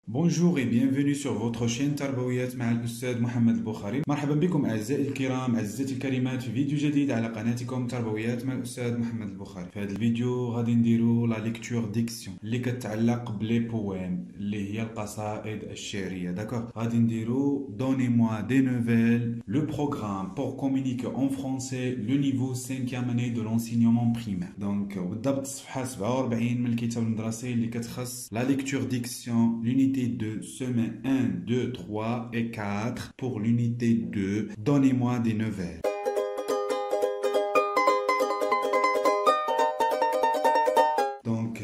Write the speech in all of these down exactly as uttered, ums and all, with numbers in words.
Bonjour et bienvenue sur votre chaîne تربويات مع الأستاذ محمد البخاري. مرحبا بكم أعزائي الكرام أعزائي الكريمات في فيديو جديد على قناتكم تربويات مع الأستاذ محمد البخاري. في هذا الفيديو غادي نديرو لا ليكتور ديكسيون اللي كتعلق بلي بويم اللي هي القصائد الشعرية. داكور غادي نديرو Donnez-moi des nouvelles, le programme pour communiquer en français le niveau cinquième année de l'enseignement primaire. Donc بالضبط الصفحة سبعة وأربعين من الكتاب المدرسي اللي كتخص لا ليكتور ديكسيون l'unité deux, semaine un, deux, trois et quatre pour l'unité deux. Donnez-moi des nouvelles. Donc,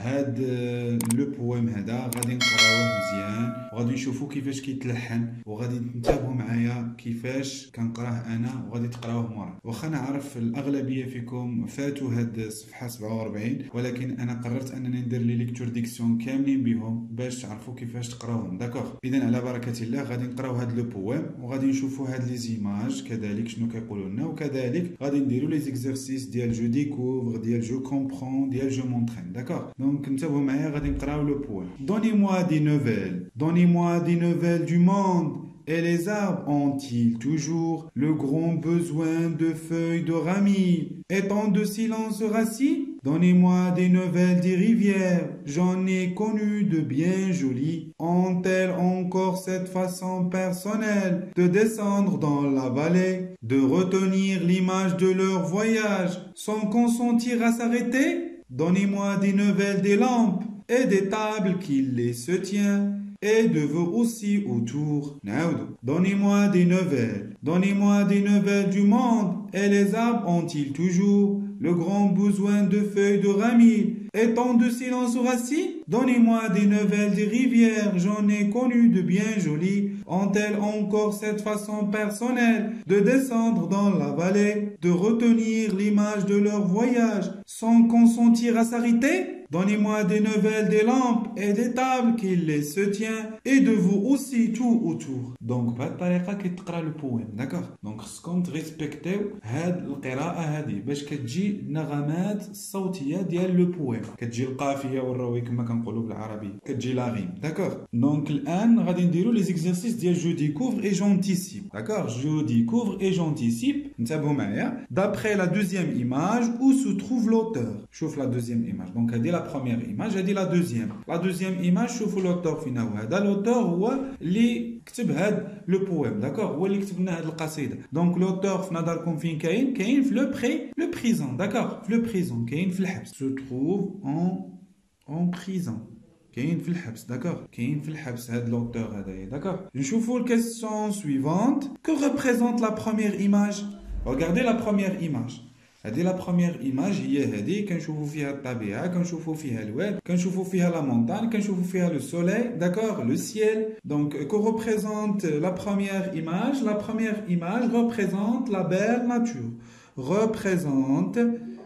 هذا لو بويم هذا غادي نقراوه مزيان وغادي نشوفوا كيفاش كيتلحن وغادي تنتبهوا معايا كيفاش كنقراه انا وغادي تقراوه مرة. واخا نعرف الاغلبيه فيكم فاتوا هاد الصفحه سبعة وأربعين ولكن انا قررت انني ندير لي ليكتور ديكسيون كاملين بهم باش تعرفوا كيفاش تقراوهم. داكوغ اذا على بركه الله غادي نقراو هاد لو بويم وغادي نشوفوا هاد لي زيماج كذلك شنو كيقولوا لنا وكذلك غادي نديروا لي زيكزارسيس ديال جو ديكوفر ديال جو كومبرون ديال جو مونطرين. داكوغ دونك انتبهوا معايا غادي نقراو لو بويم. Donnez-moi des nouvelles. Donnez-moi des nouvelles du monde. Et les arbres ont-ils toujours le grand besoin de feuilles de ramilles et tant de silence rassis? Donnez-moi des nouvelles des rivières, j'en ai connu de bien jolies. Ont-elles encore cette façon personnelle de descendre dans la vallée, de retenir l'image de leur voyage sans consentir à s'arrêter? Donnez-moi des nouvelles des lampes et des tables qui les se tiennent. Et de vous aussi autour. Donnez-moi des nouvelles. Donnez-moi des nouvelles du monde. Et les arbres ont-ils toujours le grand besoin de feuilles de ramilles et tant de silence rassis? Donnez-moi des nouvelles des rivières. J'en ai connu de bien jolies. Ont-elles encore cette façon personnelle de descendre dans la vallée, de retenir l'image de leur voyage sans consentir à s'arrêter? Donnez-moi des nouvelles des lampes et des tables qui les se tiennent et de vous aussi tout autour. Donc بهذه الطريقة كيتقرا البويم. داكوغ دونك خصكم تريسبكتيو هاد القراءة هذه باش كتجي النغمات الصوتية ديال لو بويم كتجي القافية والروي كما كنقولوا بالعربي كتجي لا غيم. داكوغ دونك الآن غادي نديرو لي زيكزارسيس ديال جو ديكوفر اي جونتيسيب. داكوغ جو ديكوفر اي جونتيسيب. انتبهوا معايا d'après la deuxième image où se trouve l'auteur. شوف la deuxième image. Donc هذه la première image هذه la deuxième. La deuxième image شوفوا l'auteur فين هو. هذا l'auteur هو اللي كتب هاد لو بويم. داكوغ هو اللي كتب لنا هاد القصيدة. دونك l'auteur في نظركم فين كاين؟ كاين في لو بري لو بريزون. داكوغ في لو بريزون كاين في الحبس. se trouve en en prison. كاين في الحبس. داكوغ كاين في الحبس هاد لوتور هذايا. داكوغ نشوفوا الكيسيون سويفونت. que représente la première image? regardez la première image. هذه لا بروميير ايماج هي هذه كنشوفوا فيها الطبيعه كنشوفوا فيها الواد كنشوفوا فيها لا مونطان كنشوفوا فيها لو سوليل. داكوغ لو سيل. دونك كو ريبريزونت لا بروميير ايماج. لا بروميير ايماج ريبريزونت لا بيل ناتور. ريبريزونت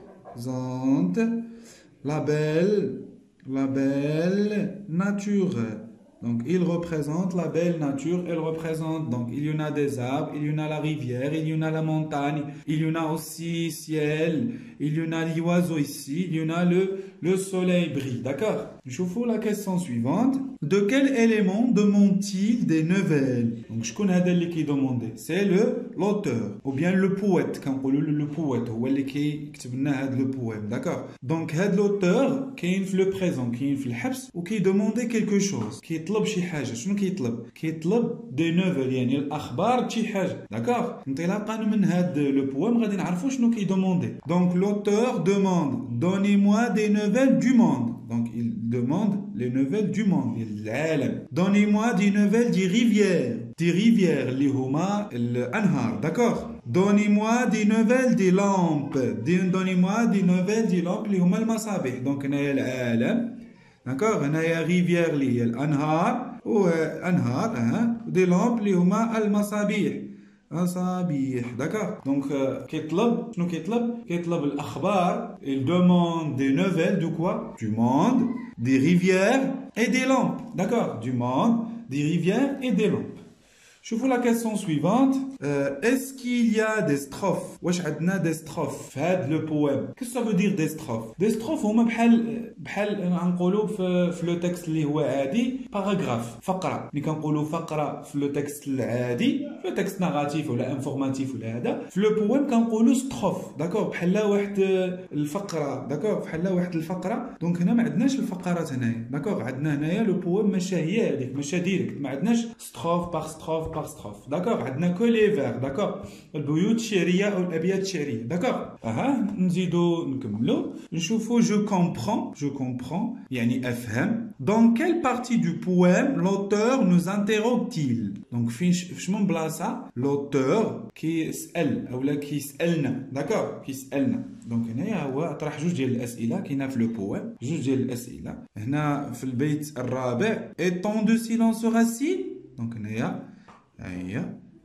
زونت لا بيل la belle nature. Donc il représente la belle nature, elle représente, donc il y en a des arbres, il y en a la rivière, il y en a la montagne, il y en a aussi ciel, il y en a les oiseaux ici, il y en a le, le soleil brille. D'accord? Je vous la question suivante. De quel élément demande-t-il des nouvelles? Donc je connais هذا qui demande. C'est le l'auteur ou bien le poète. Quand on dit le poète, هو اللي كيكتب لنا هذا le poème. D'accord? Donc هذا l'auteur كاين في le présent, كاين في الحبس وكي demande quelque chose. كيطلب شي حاجة. شنو كيطلب؟ كيطلب des nouvelles يعني الأخبار شي حاجة. D'accord? انطلاقا من هذا le poème غادي نعرفوا شنو كي demande. Donc l'auteur demande donnez-moi des nouvelles du monde. Donc il demande les nouvelles du monde. Donnez-moi des nouvelles des rivières. Des rivières اللي هما الأنهار. D'accord? Donnez-moi des nouvelles des lampes. Donnez-moi des nouvelles des lampes اللي هما المصابيح. Donc هنايا العالم. D'accord? هنايا rivière اللي هي الأنهار وأنهار ها ودي لامب اللي هما المصابيح. مصابيح. داكوغ دونك كيطلب شنو كيطلب؟ كيطلب الاخبار. il demande des nouvelles de quoi? du monde, des rivières et des lampes. D'accord? du monde, des rivières et des lampes. شوفوا la question suivante. Euh, est-ce qu'il y a des strophes? واش عندنا des strophes في هذا le poème? Qu'est-ce que ça veut dire des strophes? Des strophes هما بحال بحال نقولوا في في لو تكست اللي هو عادي باراغراف فقره. ملي كنقولوا فقره في لو تكست العادي في لو تكست ناراتيف ولا انفورماتيف ولا هذا في لو بويم كنقولوا ستروف داكور بحال واحد الفقره داكور بحال واحد الفقره. دونك هنا ما عندناش الفقرات هنايا داكور. عندنا هنايا لو بويم ماشي هي هذيك ماشي ديريكت ما عندناش ستروف باغ ستروف باغ ستروف داكور. عندنا كو لي فير داكور البيوت الشعريه او الابيات الشعريه داكور. اها نزيدو نكملو نشوفو جو كومبرون جو كومبرون يعني افهم. Dans quelle partie du poème l'auteur nous interroge-t-il? Donc فاش من بلاصه l'auteur كيسال اولا كيسالنا داكور كيسالنا. دونك هنايا هو طرح جوج ديال الاسئله كاينه في لو بويم جوج ديال الاسئله. هنا في البيت الرابع et tant de silence sera-t-il. دونك هنايا ها هي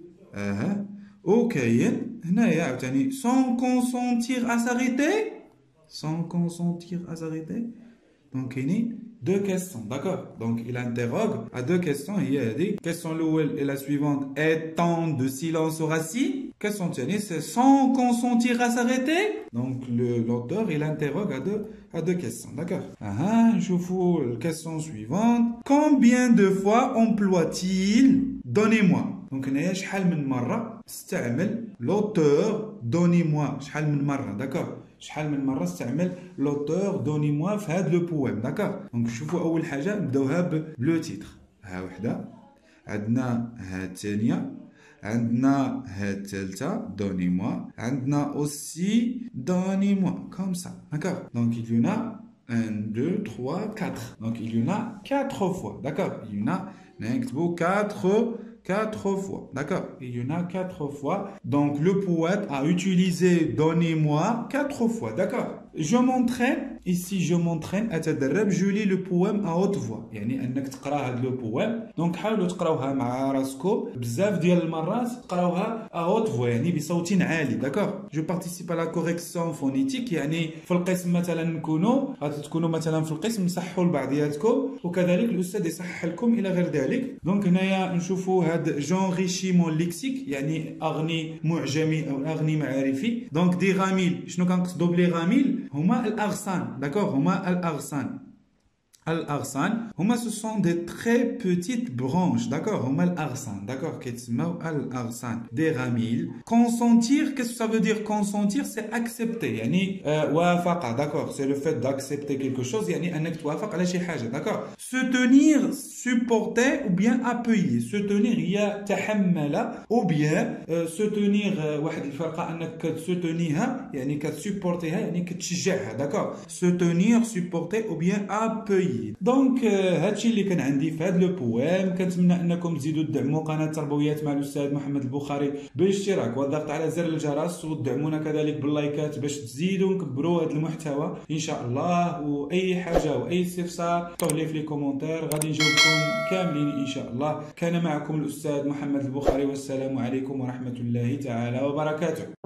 اها وكاين هنايا عاوتاني sans consentir à s'arrêter sans consentir à s'arrêter. دونك كاينين deux questions d'accord. Donc il interroge à deux questions. هي هذه question الاول et la suivante est temps de silence sera-t-il. question الثانيه c'est sans consentir à s'arrêter. donc le l'auteur il interroge à deux à deux questions d'accord. aha نشوفوا la question suivante combien de fois emploie-t-il donnez-moi. donc هنايا شحال من مره استعمل l'auteur donnez-moi شحال من مره داكور. شحال من مره استعمل لوتور دوني موا في هذا لو بويم داكور. دونك شوفوا اول حاجه نبداوها بلو تيتر. ها وحده عندنا ها الثانيه عندنا ها الثالثه دوني موا عندنا اوسي دوني موا كوم سا داكور. دونك il y en a un deux trois quatre. donc il y en a quatre fois d'accord. il y en a نكتبوا quatre quatre fois d'accord. il y en a quatre fois. donc le poète a utilisé donnez-moi quatre fois d'accord. je m'entraîne ici je m'entraîne اتدرب je lis le poème à haute voix يعني انك تقرا هذا لو بويم. دونك حاولوا تقراوها مع راسكم بزاف ديال المرات تقراوها à haute voix يعني بصوت عالي داكور. je participe à la correction phonétique يعني في القسم مثلا نكونوا غتكونوا مثلا في القسم نصحوا لبعضياتكم وكذلك الاستاذ يصحح لكم الى غير ذلك. دونك هنايا نشوفوا هذا جونريشيمون ليكسيك يعني اغني معجمي او اغني معرفي. دونك دي غاميل شنو كنقصدوا بلي غاميل هما الاغصان داكور. هما الاغصان الأغصان هما ce sont des très petites branches d'accord. هما الأغصان d'accord كيتسموا الأغصان des راميل. consentir qu'est-ce que ça veut dire consentir c'est accepter يعني euh, وافق d'accord. c'est le fait d'accepter quelque chose يعني أنك توافق على شي حاجة d'accord. se tenir supporter ou bien appuyer. se tenir هي تحمل ou bien euh, se tenir euh, واحد الفرقة أنك كتسوتونيها يعني كتسوبورتيها يعني كتشجعها d'accord. se tenir supporter ou bien appuyer. دونك هادشي اللي كان عندي في هذا لو بويم. كنتمنى انكم تزيدوا تدعموا قناه تربويات مع الاستاذ محمد البخاري بالاشتراك والضغط على زر الجرس وتدعمونا كذلك باللايكات باش تزيدوا نكبروا هذا المحتوى ان شاء الله. واي حاجه واي استفسار حطوه لي في لي كومونتير غادي نجاوبكم كاملين ان شاء الله. كان معكم الاستاذ محمد البخاري والسلام عليكم ورحمه الله تعالى وبركاته.